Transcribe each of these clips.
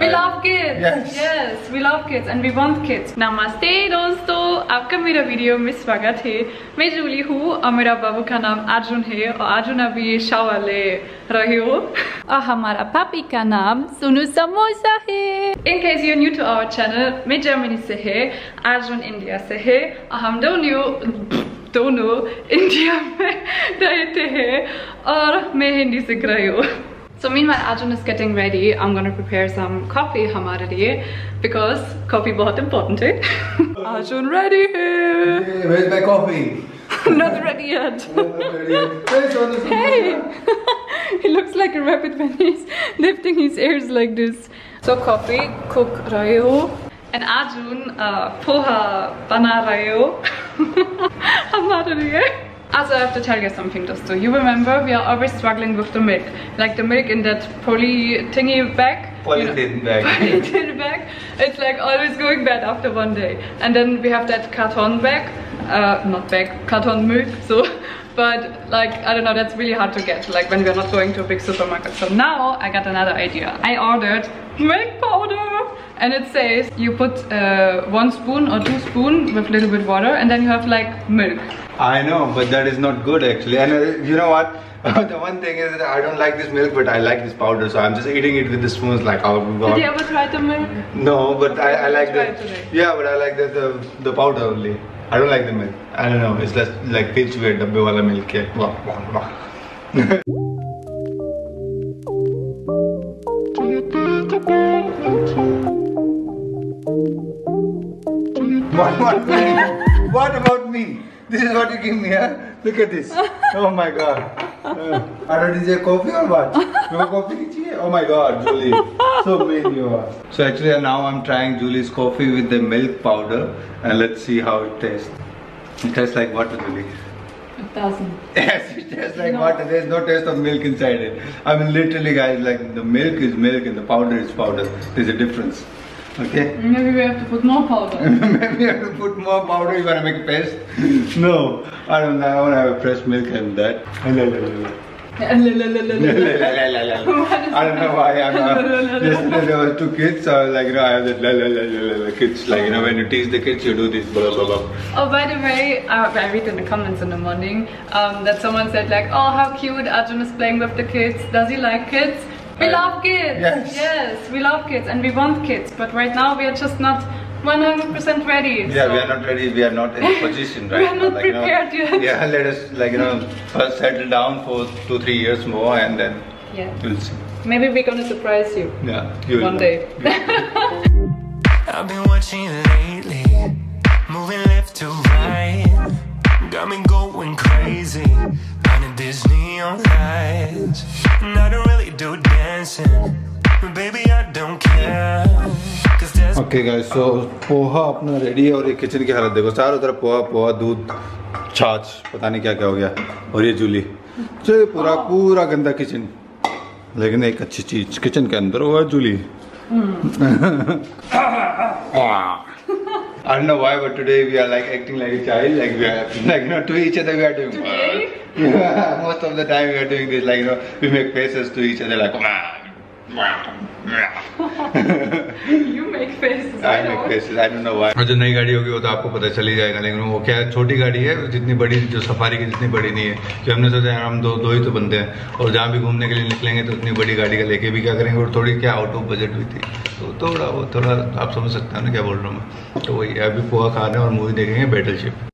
We love kids. Yes, we love kids and we want kids. Namaste दोस्तों, आपका मेरा video में स्वागत है। मैं जूली हूँ और मेरा बाबू का नाम अर्जुन है और अर्जुन अभी शावर ले रहे हो और हमारा पापी का नाम सोनू समोसा है। In case you're new to our channel, मैं जर्मनी से है, अर्जुन इंडिया से है और हम दोनों इंडिया में रहते हैं और मैं हिंदी सीख रही हूँ। So meanwhile Arjun is getting ready. I'm gonna prepare some coffee हमारे लिए because coffee बहुत important है। Arjun ready है। Hey, where's my coffee? Not ready yet. Hey, he looks like a rabbit when he's lifting his ears like this. So coffee cook रहे हो and Arjun poha बना रहे हो हमारे लिए। Also, I have to tell you something, Dosto. You remember we are always struggling with the milk, like the milk in that polythene bag. Polythene bag. Polythene bag. It's like always going bad after one day, and then we have that carton bag, not bag, carton milk. So, but like I don't know, that's really hard to get. Like when we're not going to a big supermarket. So now I got another idea. I ordered milk powder. And it says you put 1 spoon or 2 spoons with a little bit water and then you have like milk. I know, but that is not good actually. And you know what? The one thing is that I don't like this milk, but I like this powder, so I'm just eating it with the spoons like oh god. Did you ever try the milk? No, but I like the today. Yeah, but I like the powder only. I don't like the milk. I don't know. It's just like feels weird. Dabbe wala milk hai. What about me? This is what you give me, huh? Look at this. Oh my god. I don't need a coffee or what? You want coffee? Oh my god, Julie. So mean you are. So actually now I'm trying Julie's coffee with the milk powder and let's see how it tastes. It tastes like water, Julie. It doesn't. Yes, it tastes like water. There's no taste of milk inside it. I mean literally guys, like the milk is milk and the powder is powder. There's a difference. Okay? Maybe we have to put more powder. Maybe I have to put more powder if I want to make a paste. No, I don't know. I want to have a fresh milk and that. I don't know why I'm yesterday there were 2 kids, so I was like, you know, I have that kids, like, you know, when you tease the kids, you do this, blah, blah, blah. Oh, by the way, I read in the comments in the morning that someone said like, oh, how cute Arjun is playing with the kids. Does he like kids? We love kids. Yes, we love kids and we want kids, but right now we are just not 100% ready. Yeah, so we are not ready. We are not in a position right now. We are not prepared yet. Yeah, let us like first settle down for 2-3 years more and then we'll see. Maybe we're gonna surprise you. Yeah, one day. I've been watching lately, moving left to right, got me going crazy. These neon lights, and I don't really do dancing, but baby I don't care. Okay guys, so poha अपना ready है और ये kitchen की हालत देखो, चारों तरफ पोहा दूध छाछ पता नहीं क्या क्या हो गया और ये जूली तो ये पूरा गंदा किचन, लेकिन एक अच्छी चीज किचन के अंदर हुआ Jully. I don't know why, but today we are like acting like a child, like we are like to each other we are doing. Yeah, most of the time we are doing this, like we make faces to each other like. You make faces. I make faces. I don't know why. और जो नई गाड़ी होगी वो तो आपको पता चल ही जाएगा, लेकिन वो क्या है, छोटी गाड़ी है, जितनी बड़ी जो सफारी की जितनी बड़ी नहीं है। कि हमने सोचा यार हम दो ही तो बंदे हैं और जहाँ भी घूमने के लिए निकलेंगे तो उतनी बड़ी गाड़ी का लेके भी क्या करेंगे, और थोड़ी क्या आउट ऑफ बजट हुई थी तो थोड़ा आप समझ सकते हैं ना क्या बोल रहा हूँ मैं। तो वही अभी पोहा खाने और मूवी देखेंगे बैटलशिप।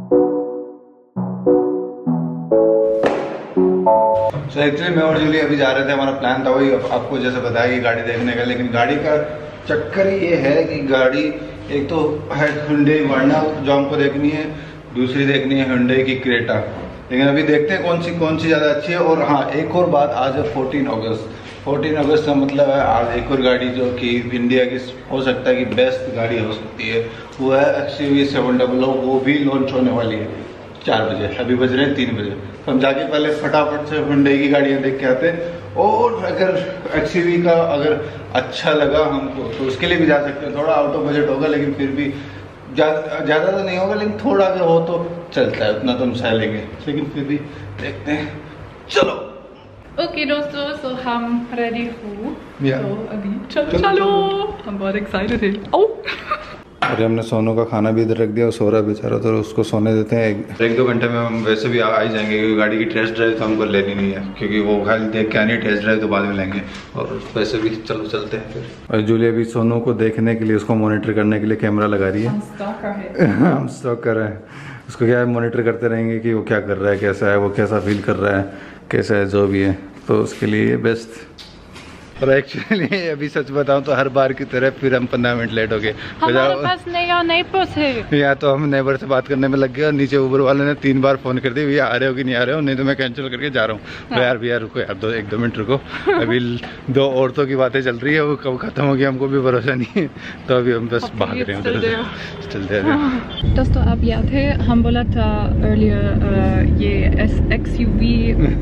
So एक्चुअली मैं और जूली अभी जा रहे थे, हमारा प्लान था वही आपको जैसे बताया कि गाड़ी देखने का, लेकिन गाड़ी का चक्कर ये है कि गाड़ी एक तो है Hyundai वर्ना जो हमको देखनी है, दूसरी देखनी है Hyundai की क्रेटा, लेकिन अभी देखते हैं कौन सी ज़्यादा अच्छी है। और हाँ एक और बात, आज है 14 अगस्त का मतलब है आज एक और गाड़ी जो कि इंडिया की हो सकता है कि बेस्ट गाड़ी हो सकती है, वो है XUV 700, वो भी लॉन्च होने वाली है 4 बजे, अभी बज रहे हैं 3 बजे। तो हम जाके पहले फटाफट से Hyundai की गाड़ियाँ देख के आते हैं, और अगर XUV का अगर अच्छा लगा हमको तो उसके लिए भी जा सकते हैं। थोड़ा आउट ऑफ बजट होगा लेकिन फिर भी ज़्यादा तो नहीं होगा, लेकिन थोड़ा अगर हो तो चलता है, उतना तो हम सह लेंगे, लेकिन फिर भी देखते हैं। चलो ओके दोस्तों, सो हम रेडी हूँ Yeah. तो अभी चलो हम बहुत एक्साइटेड हैं। अरे हमने सोनू का खाना भी इधर रख दिया, सो रहा बेचारा, तो उसको सोने देते हैं। एक दो घंटे में हम वैसे भी आ ही जाएंगे, क्योंकि गाड़ी की टेस्ट ड्राइव तो हमको लेनी नहीं है, क्योंकि वो खाली देख के आनी, टेस्ट ड्राइव तो बाद में लेंगे। और वैसे भी चलो चलते हैं फिर। और जूली अभी सोनू को देखने के लिए, उसको मॉनिटर करने के लिए कैमरा लगा रही है। हम स्टॉक कर रहे हैं उसको, क्या है मॉनिटर करते रहेंगे कि वो क्या कर रहा है, कैसा है, वो कैसा फील कर रहा है, कैसा है, जो भी है, तो उसके लिए बेस्ट। और एक्चुअली अभी सच बताऊं तो हर बार की तरह फिर हम 15 मिनट लेट हो गए। हमारे पास नहीं पहुंचे। या तो हम नेबर से बात करने में लग गए, और नीचे उबर वाले ने 3 बार फोन कर दिया, भैया आ रहे हो कि नहीं आ रहे हो, नहीं तो मैं कैंसिल करके जा रहा हूँ। हाँ। यार भैया रुको यार, एक दो मिनट रुको, अभी 2 औरतों की बातें चल रही है, वो कब खत्म होगी हमको भी भरोसा नहीं है, तो अभी हम बस भाग रहे हैं। चलते हैं। दोस्तों आप याद है हम बोला था अर्लियर ये XUV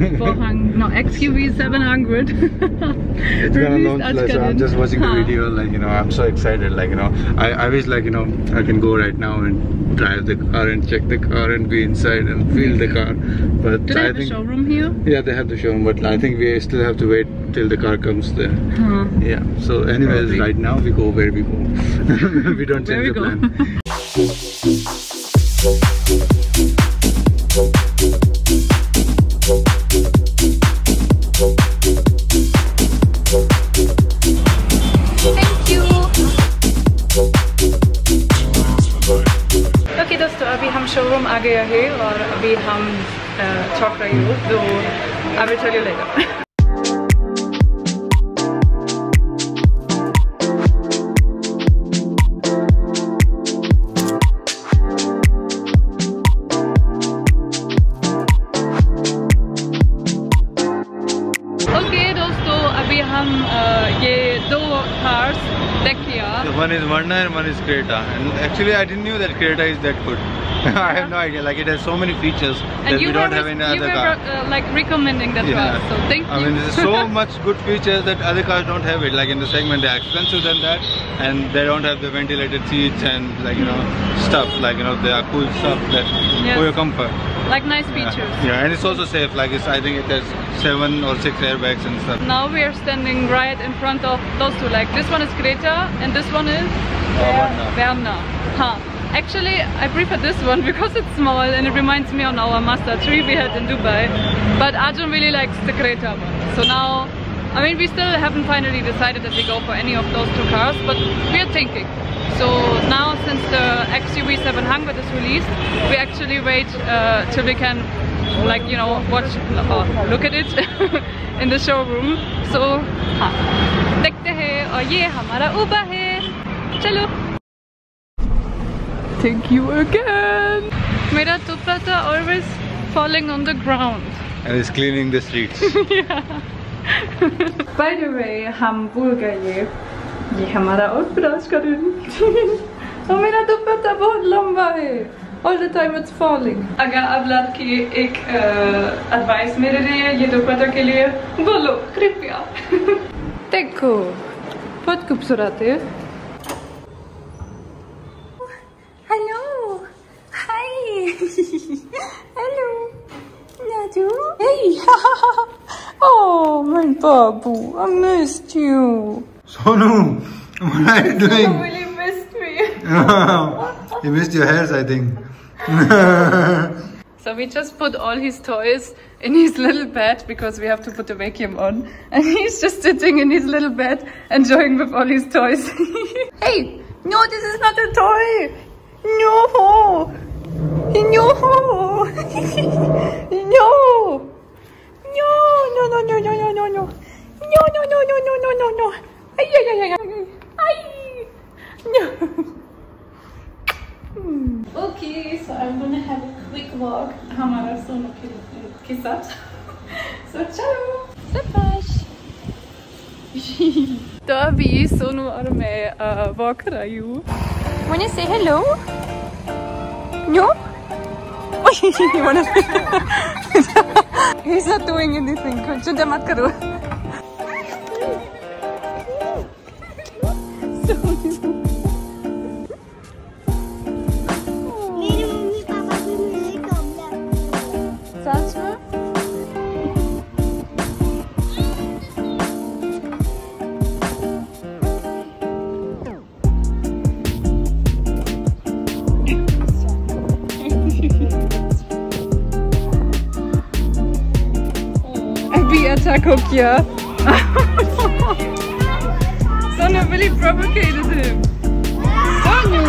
700 It's gonna launch like, so I'm just watching the video, like, you know, I'm so excited, like, you know, I wish, like, you know, I can go right now and drive the car and check the car and be inside and feel the car, but do they have a showroom here? Yeah, they have the showroom, but I think we still have to wait till the car comes there. Yeah, so anyways, right now we go where we go. We don't change the plan. Showroom आ गया है और अभी हम चौक रही हूँ, तो I will tell you later. Okay दोस्तों, अभी हम ये 2 कार्स देख लिया। One is Verna and one is Creta, and actually I didn't know that Creta is that good. I have no idea. Like, it has so many features that we don't have in other cars. You were like recommending that car, so thank you. I mean, there's so much good features that other cars don't have it. Like in the segment, they're expensive than that, and they don't have the ventilated seats and, like, you know, stuff. Like, you know, they are cool stuff that for your comfort. Like nice features. Yeah, and it's also safe. Like, I think it has 7 or 6 airbags and stuff. Now we are standing right in front of those two. Like, this one is Creta and this one is Verna. Huh. Actually, I prefer this one because it's small and it reminds me on our Mazda 3 we had in Dubai. But Arjun really likes the Creta one. So now, I mean, we still haven't finally decided that we go for any of those 2 cars, but we are thinking. So now, since the XUV 700 is released, we actually wait till we can, like, you know, watch, look at it in the showroom. So, देखते हैं, और ये हमारा Uber है. चलो. Thank you again. मेरा दुपट्टा always falling on the ground. And it's cleaning the streets. Yeah. By the way, हम भूल गए ये हमारा outfit आज का दिन। और मेरा दुपट्टा बहुत लंबा है। All the time it's falling. अगर आप लड़की एक advice मेरे लिए ये दुपट्टा के लिए बोलो कृपया। देखो बहुत खूबसूरत है। Hello. Hi. Hello. Nadu. Hey. Oh, my babu. I missed you. Sonu, what are you doing? You really missed me. You missed your hairs, I think. So we just put all his toys in his little bed because we have to put the vacuum on. And he's just sitting in his little bed enjoying with all his toys. Hey. No, this is not a toy. No. No. No. No. No. No. No. No. No. No. No. No. No. No. No. No. No. No. No. Ay. Ay. Ay. Ay. Ay. No. Okay, so I'm gonna have a quick walk. हमारा सोनू के साथ. So चलो. Surprise. तो अभी सोनू और मैं walk कर रही हूँ. Wanna say hello? No? You wanna say He's not doing anything. चिंता मत करो. मेरे मम्मी पापा भी मिले कमला. सच में? guck hier. Sonu really provocated him. Sonu!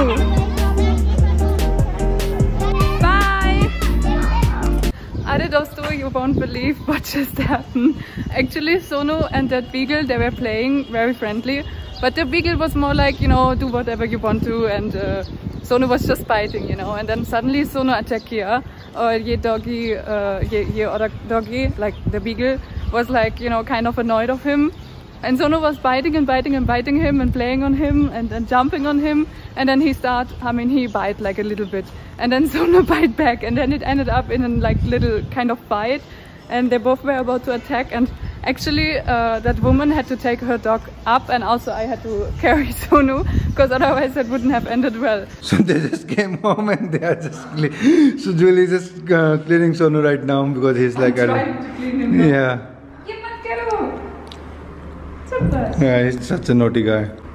Bye! Dosto, you won't believe what just happened. Actually, Sonu and that beagle, they were playing very friendly. But the beagle was more like, you know, do whatever you want to, and Sonu was just biting, you know. And then suddenly Sonu attacked here. Ye other doggy, like the beagle, was like, you know, kind of annoyed of him. And Sonu was biting and biting and biting him and playing on him and jumping on him. And then he bite like a little bit. And then Sonu bite back, and then it ended up in a like little kind of fight. And they both were about to attack. And actually, that woman had to take her dog up, and also I had to carry Sonu, because otherwise it wouldn't have ended well. So they just came home and they are just so Julie is just cleaning Sonu right now because he's like trying to clean him up. Yeah. Yeah, he's such a naughty guy.